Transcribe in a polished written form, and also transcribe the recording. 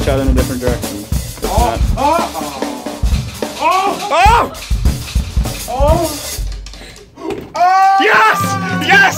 each other in a different direction. Oh! Yes! Yes!